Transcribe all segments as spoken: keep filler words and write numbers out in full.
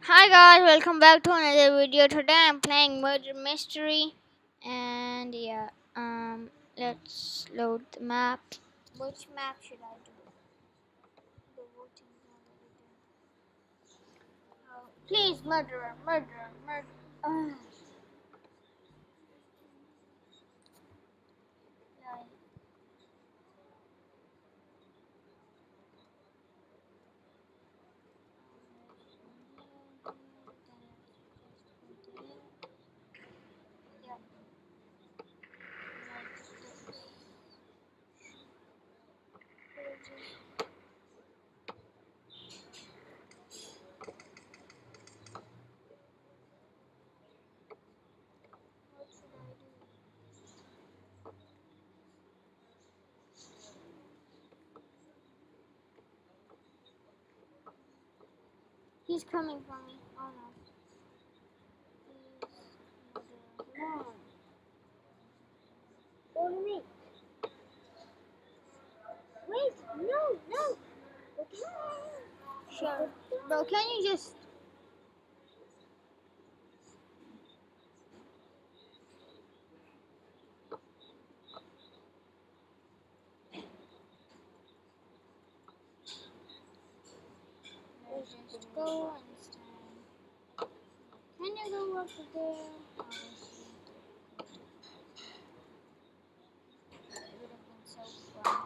Hi guys, welcome back to another video. Today I'm playing Murder Mystery, and yeah, um, let's load the map. Which map should I do? The voting oh, please, murderer, murderer, murderer. Ugh. Yeah. What should I do? He's coming for me. Oh no. Please, murderer. No. Follow me. Wait, no, no. Okay. Sure. Bro, can you just... Let's just go and stand. Can you go up there? Oh, it would have been so fun.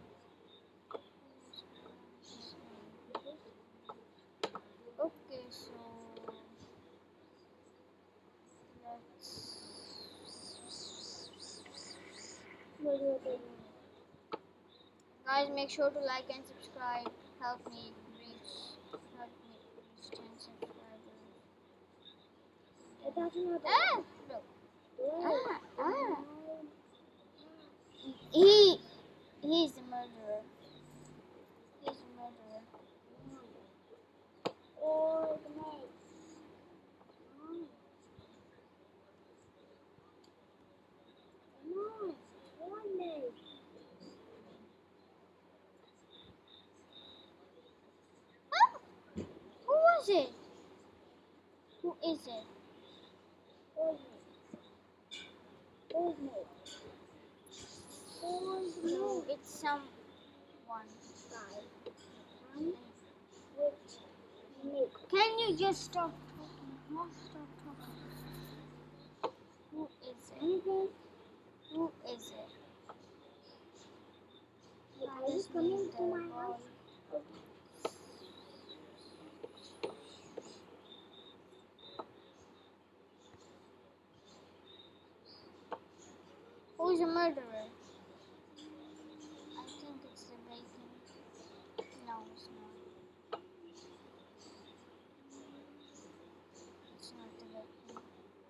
Okay, so let's... Guys, make sure to like and subscribe. Help me reach, help me reach ten subscribers. Ah, look. Ah, ah. He, he's the murderer. He's the murderer. Or the maid. No, one maid. Ah, who was it? Who is it? Who is it? Who is it? Who is it? No, it's someone. Guy. Um, which maid? Can you just stop talking? No, stop talking. Who is it? Anything? Who is it? Are you coming to my house? Who is a murderer? I think it's the bacon. No, it's not. It's not the bacon.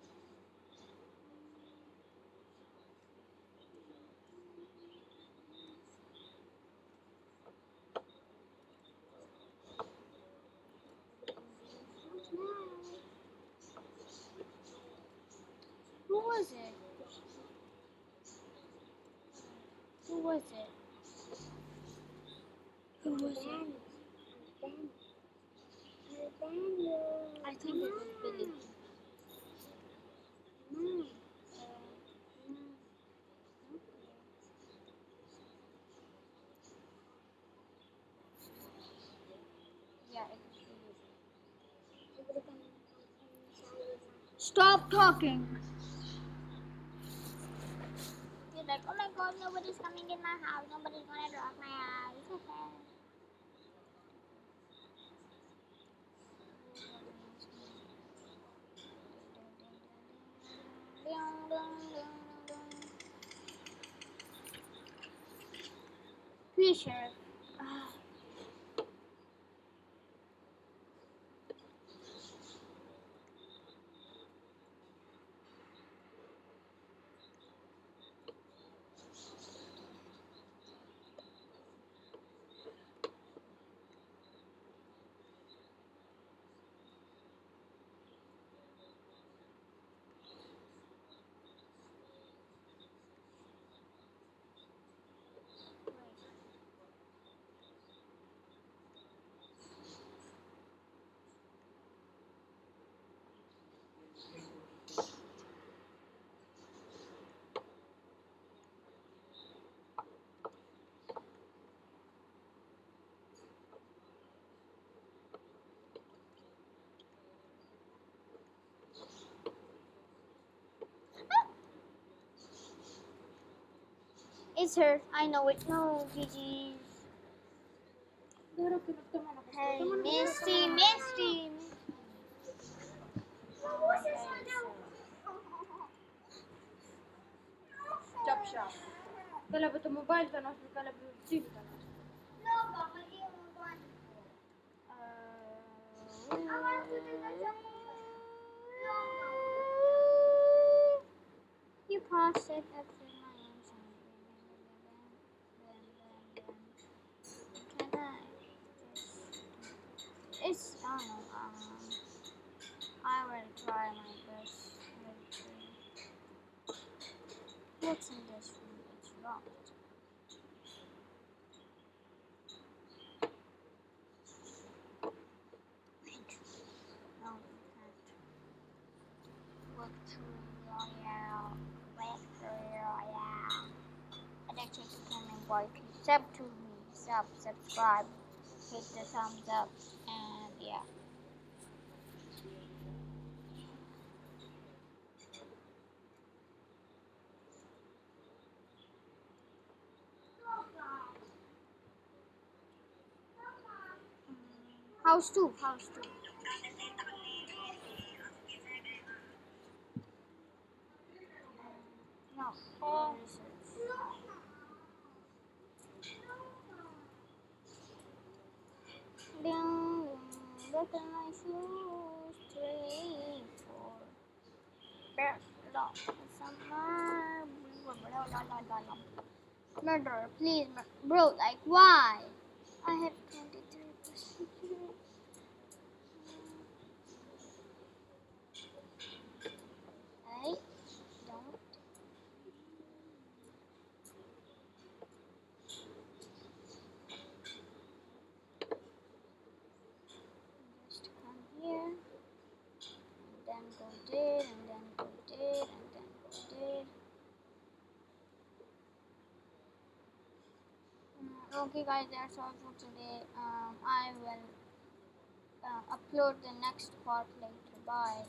Who was it? Who was it? Who was it? I think it was Billy. No. Yeah, it was Billy. Stop talking. You're like, oh my god, nobody's coming in my house. Nobody's gonna drop my house. Please, Sheriff. Ah. It's her. I know it. No, G G's. Hey, Misty, Misty. Chop shop. قلبت الموبايل تناس قلب السيف تناس. You pass it up to my Can I just... It's, I don't know, um, I will try my best. What's in this room? It's locked. No, we can't. Victory Royale. Victory Royale. And then check the comment boy. Sub to me. Sub, subscribe. Hit the thumbs up. And yeah. House two, house two. No. Oh. Look at my shoes. Three, four. Bear, dog, summer. Murder, please, mur bro. Like, why? I have twenty-three percent. Hey, don't. Just come here, and then go there, and then go there, and then go there. Mm, okay, guys, that's all for today. Um, I will uh, upload the next part later. Bye.